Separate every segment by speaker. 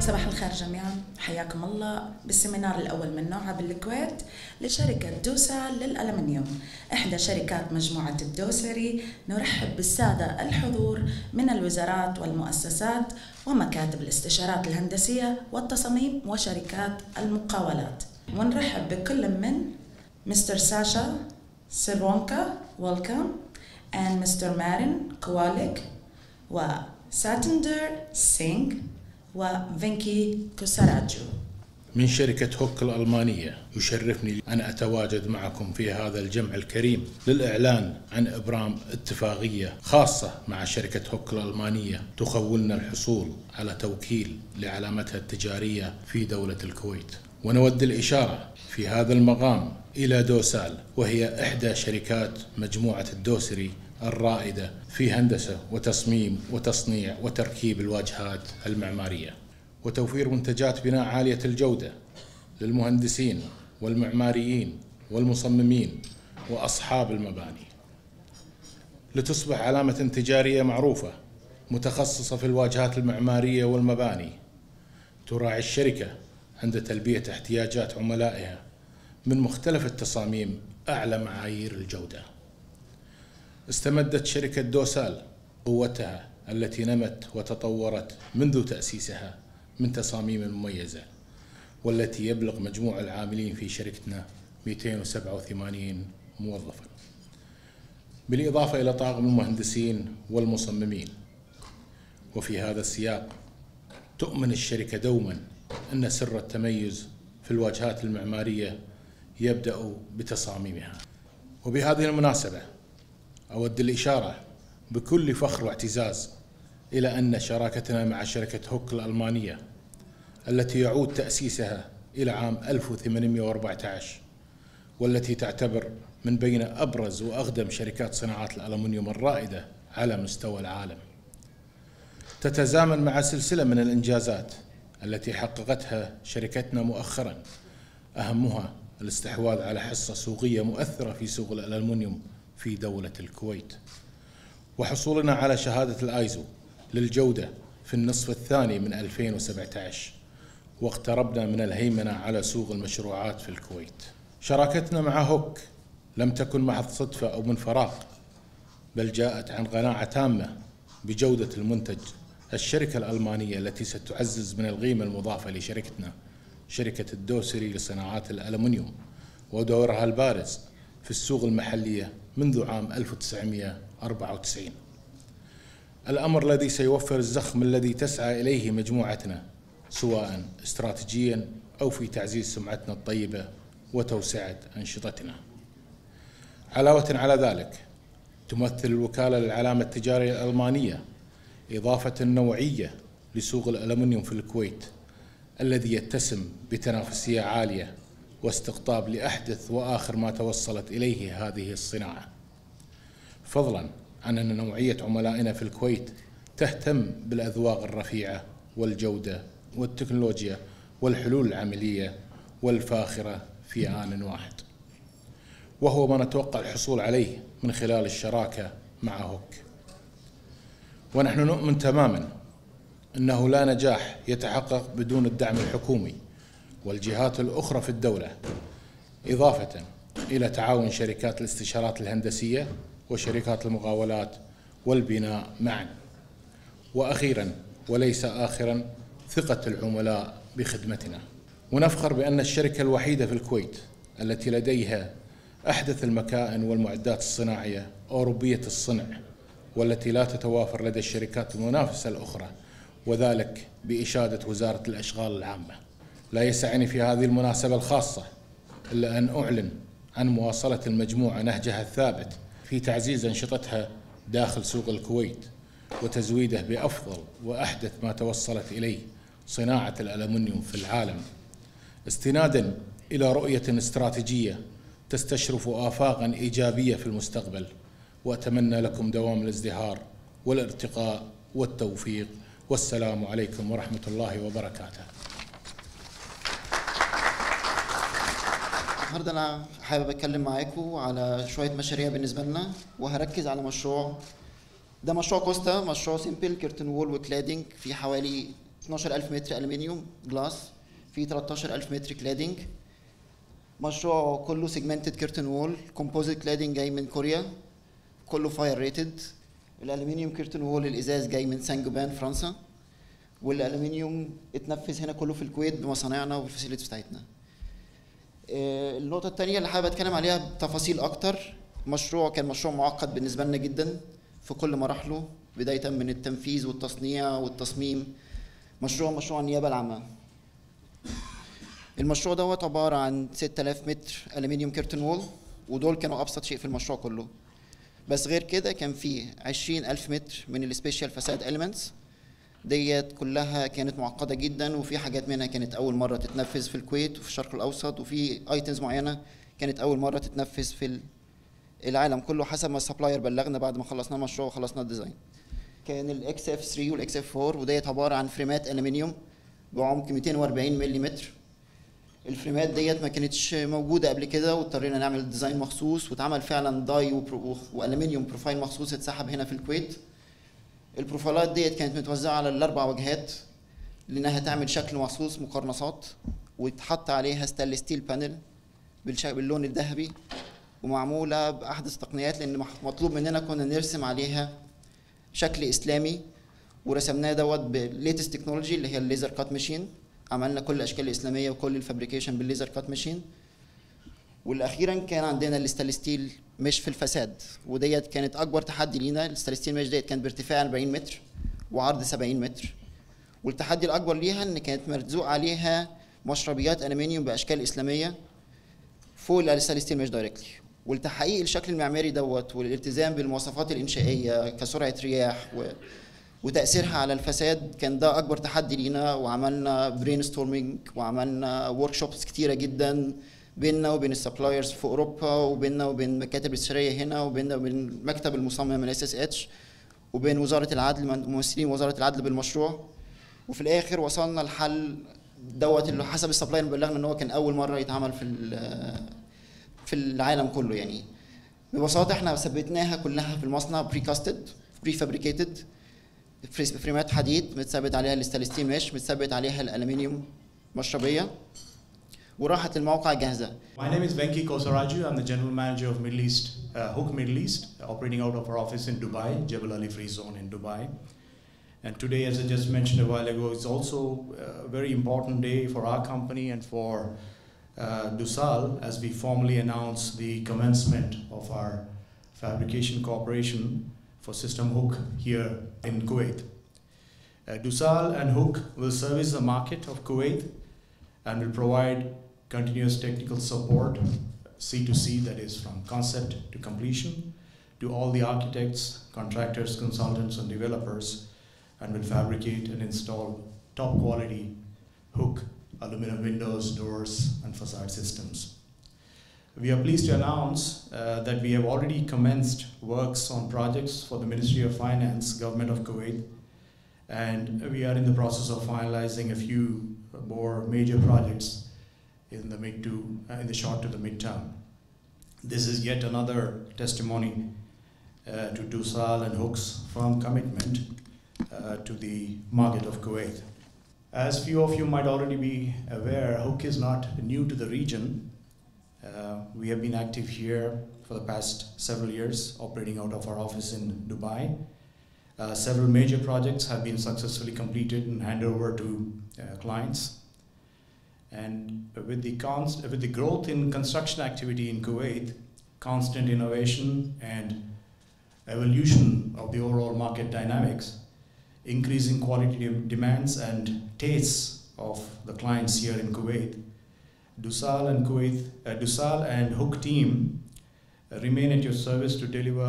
Speaker 1: صباح الخير جميعا، حياكم الله بالسيمينار الأول من نوعه بالكويت لشركة دوسال للألمنيوم، إحدى شركات مجموعة الدوسري. نرحب بالسادة الحضور من الوزارات والمؤسسات ومكاتب الاستشارات الهندسية والتصاميم وشركات المقاولات، ونرحب بكل من مستر ساشا سيرونكا ويلكم and Mr. مارين كواليك وساتندر سينغ وفينكي كوساراجو.
Speaker 2: من شركة هوك الألمانية يشرفني أن أتواجد معكم في هذا الجمع الكريم للإعلان عن إبرام اتفاقية خاصة مع شركة هوك الألمانية تخولنا الحصول على توكيل لعلامتها التجارية في دولة الكويت. ونود الإشارة في هذا المقام إلى دوسال، وهي إحدى شركات مجموعة الدوسري الرائدة في هندسة وتصميم وتصنيع وتركيب الواجهات المعمارية وتوفير منتجات بناء عالية الجودة للمهندسين والمعماريين والمصممين وأصحاب المباني، لتصبح علامة تجارية معروفة متخصصة في الواجهات المعمارية والمباني. تراعي الشركة عند تلبية احتياجات عملائها من مختلف التصاميم أعلى معايير الجودة. استمدت شركة دوسال قوتها التي نمت وتطورت منذ تأسيسها من تصاميم مميزة، والتي يبلغ مجموع العاملين في شركتنا 287 موظفا، بالإضافة إلى طاقم المهندسين والمصممين. وفي هذا السياق تؤمن الشركة دوما أن سر التميز في الواجهات المعمارية يبدأ بتصاميمها. وبهذه المناسبة أود الإشارة بكل فخر واعتزاز إلى أن شراكتنا مع شركة هوك الألمانية التي يعود تأسيسها إلى عام 1814، والتي تعتبر من بين أبرز وأقدم شركات صناعات الألمنيوم الرائدة على مستوى العالم، تتزامن مع سلسلة من الإنجازات التي حققتها شركتنا مؤخرا، أهمها الاستحواذ على حصة سوقية مؤثرة في سوق الألمنيوم في دولة الكويت، وحصولنا على شهادة الآيزو للجودة في النصف الثاني من 2017، واقتربنا من الهيمنة على سوق المشروعات في الكويت. شراكتنا مع هوك لم تكن محض صدفة أو من فراغ، بل جاءت عن قناعة تامة بجودة المنتج. الشركة الألمانية التي ستعزز من القيمة المضافة لشركتنا شركة الدوسري لصناعات الألمنيوم، ودورها البارز في السوق المحلية منذ عام 1994، الأمر الذي سيوفر الزخم الذي تسعى إليه مجموعتنا، سواء استراتيجيا أو في تعزيز سمعتنا الطيبة وتوسعة أنشطتنا. علاوة على ذلك، تمثل الوكالة للعلامة التجارية الألمانية إضافة نوعية لسوق الألمنيوم في الكويت، الذي يتسم بتنافسية عالية واستقطاب لأحدث وآخر ما توصلت إليه هذه الصناعة، فضلا عن أن نوعية عملائنا في الكويت تهتم بالأذواق الرفيعة والجودة والتكنولوجيا والحلول العملية والفاخرة في آن واحد، وهو ما نتوقع الحصول عليه من خلال الشراكة مع هوك. ونحن نؤمن تماما أنه لا نجاح يتحقق بدون الدعم الحكومي والجهات الأخرى في الدولة، إضافة إلى تعاون شركات الاستشارات الهندسية وشركات المقاولات والبناء معا. وأخيرا وليس آخرا، ثقة العملاء بخدمتنا. ونفخر بأن الشركة الوحيدة في الكويت التي لديها أحدث المكائن والمعدات الصناعية أوروبية الصنع، والتي لا تتوافر لدى الشركات المنافسة الأخرى، وذلك بإشادة وزارة الأشغال العامة. لا يسعني في هذه المناسبة الخاصة إلا أن أعلن عن مواصلة المجموعة نهجها الثابت في تعزيز أنشطتها داخل سوق الكويت، وتزويده بأفضل وأحدث ما توصلت إليه صناعة الألمنيوم في العالم، استنادا إلى رؤية استراتيجية تستشرف آفاقا إيجابية في المستقبل. وأتمنى لكم دوام الازدهار والارتقاء والتوفيق، والسلام عليكم ورحمة الله وبركاته.
Speaker 3: النهارده أنا حابب أتكلم معاكم على شوية مشاريع بالنسبة لنا، وهركز على مشروع. ده مشروع كوستا، مشروع سيمبل كيرتن وول وكلادنج في حوالي 12000 متر ألمنيوم جلاس، في 13000 متر كلادنج. مشروع كله سيجمنتد كيرتن وول، كومبوزيت كلادنج جاي من كوريا، كله فاير ريتد. الالومنيوم كيرتن وول الازاز جاي من سان جوبان فرنسا، والالومنيوم اتنفذ هنا كله في الكويت بمصانعنا والفاسيلتيز بتاعتنا. النقطة الثانية اللي حابب اتكلم عليها بتفاصيل اكتر، كان مشروع معقد بالنسبة لنا جدا في كل مراحله، بداية من التنفيذ والتصنيع والتصميم. مشروع النيابة العامة. المشروع دوت عبارة عن 6000 متر ألمنيوم كيرتن وول، ودول كانوا أبسط شيء في المشروع كله. بس غير كده كان فيه 20000 متر من السبيشال فاساد إليمنتس، ديت كلها كانت معقدة جدا، وفي حاجات منها كانت أول مرة تتنفذ في الكويت وفي الشرق الأوسط، وفي ايتمز معينة كانت أول مرة تتنفذ في العالم كله حسب ما السبلاير بلغنا بعد ما خلصنا المشروع وخلصنا الديزاين. كان الاكس اف 3 والاكس اف 4، وديت عبارة عن فريمات ألمنيوم بعمق 240 ملم. الفريمات ديت ما كانتش موجوده قبل كده، واضطرينا نعمل ديزاين مخصوص، واتعمل فعلا داي والومنيوم بروفايل مخصوص اتسحب هنا في الكويت. البروفايلات ديت كانت متوزعه على الاربع وجهات لانها تعمل شكل مخصوص مقرنصات، ويتحط عليها ستانلس ستيل بانل باللون الذهبي، ومعموله باحدث التقنيات لان مطلوب مننا كنا نرسم عليها شكل اسلامي، ورسمناه دوت بالليتست تكنولوجي اللي هي الليزر كات ماشين. عملنا كل الاشكال الاسلاميه وكل الفابريكيشن بالليزر كات ماشين. والاخيرا كان عندنا الستانلس ستيل مش في الفساد، وديت كانت اكبر تحدي لينا. الستانلس ستيل مش ديت كانت بارتفاع 40 متر وعرض 70 متر، والتحدي الاكبر ليها ان كانت مرزوق عليها مشربيات الومنيوم باشكال اسلاميه فوق الستانلس ستيل مش دايركتلي. ولتحقيق الشكل المعماري دوت والالتزام بالمواصفات الانشائيه كسرعه رياح وتأثيرها على الفساد، كان ده أكبر تحدي لينا. وعملنا برين ستورمينج وعملنا ورك شوبس كتيرة جدا بيننا وبين السبلايرز في أوروبا، وبيننا وبين مكاتب الاستشارية هنا، وبيننا وبين مكتب المصمم من SSH، وبين وزارة العدل ممثلين وزارة العدل بالمشروع. وفي الآخر وصلنا لحل دوت اللي حسب السبلاير بلغنا إن هو كان أول مرة يتعمل في العالم كله. يعني ببساطة احنا ثبتناها كلها في المصنع بري كاستد بري فابريكيتد، فريمات حديد متثبت عليها الستانلس ستيل مش، متثبت عليها الالومنيوم مشربيه، وراحت الموقع جاهزه.
Speaker 4: My name is Venki Kosaraju. I'm the general manager of Middle East, HUECK Middle East, operating out of our office in Dubai, Jebel Ali Free Zone in Dubai. And today, as I just mentioned a while ago, it's also a very important day for our company and for DOUSAL, as we formally announce the commencement of our fabrication cooperation for System HUECK here in Kuwait. DOUSAL and HUECK will service the market of Kuwait and will provide continuous technical support, C2C, that is from concept to completion, to all the architects, contractors, consultants, and developers, and will fabricate and install top quality HUECK aluminum windows, doors, and facade systems. We are pleased to announce that we have already commenced works on projects for the Ministry of Finance, Government of Kuwait, and we are in the process of finalizing a few more major projects in the short to the mid-term. This is yet another testimony to DOUSAL and HUECK's firm commitment to the market of Kuwait. As few of you might already be aware, HUECK is not new to the region. We have been active here for the past several years, operating out of our office in Dubai. Several major projects have been successfully completed and handed over to clients. And with the growth in construction activity in Kuwait, constant innovation and evolution of the overall market dynamics, increasing quality demands and tastes of the clients here in Kuwait, DOUSAL and HUECK team remain at your service to deliver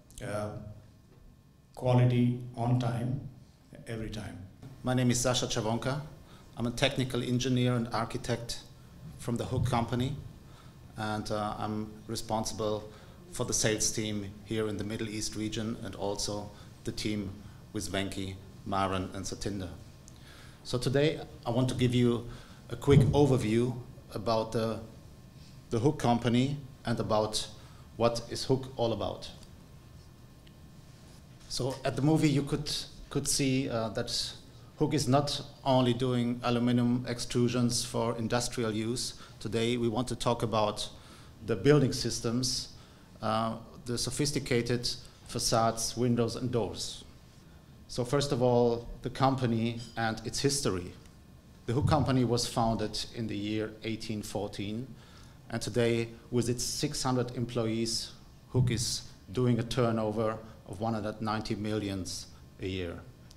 Speaker 4: quality on time, every time.
Speaker 5: My name is Sasha Chavonka. I'm a technical engineer and architect from the HUECK company, and I'm responsible for the sales team here in the Middle East region, and also the team with Venki, Maren, and Satinder. So today I want to give you a quick overview about the HUECK company and about what is HUECK all about. So at the movie you could see that HUECK is not only doing aluminum extrusions for industrial use. Today we want to talk about the building systems, the sophisticated facades, windows and doors. So first of all, the company and its history. The HUECK company was founded in the year 1814, and today with its 600 employees, HUECK is doing a turnover of 190 million a year.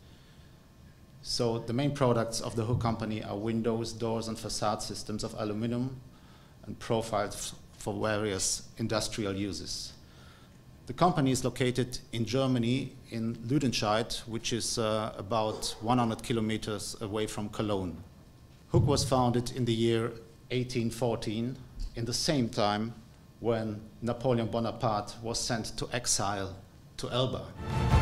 Speaker 5: So the main products of the HUECK company are windows, doors and facade systems of aluminum and profiles for various industrial uses. The company is located in Germany, in Lüdenscheid, which is about 100 kilometers away from Cologne. HUECK was founded in the year 1814, in the same time when Napoleon Bonaparte was sent to exile to Elba.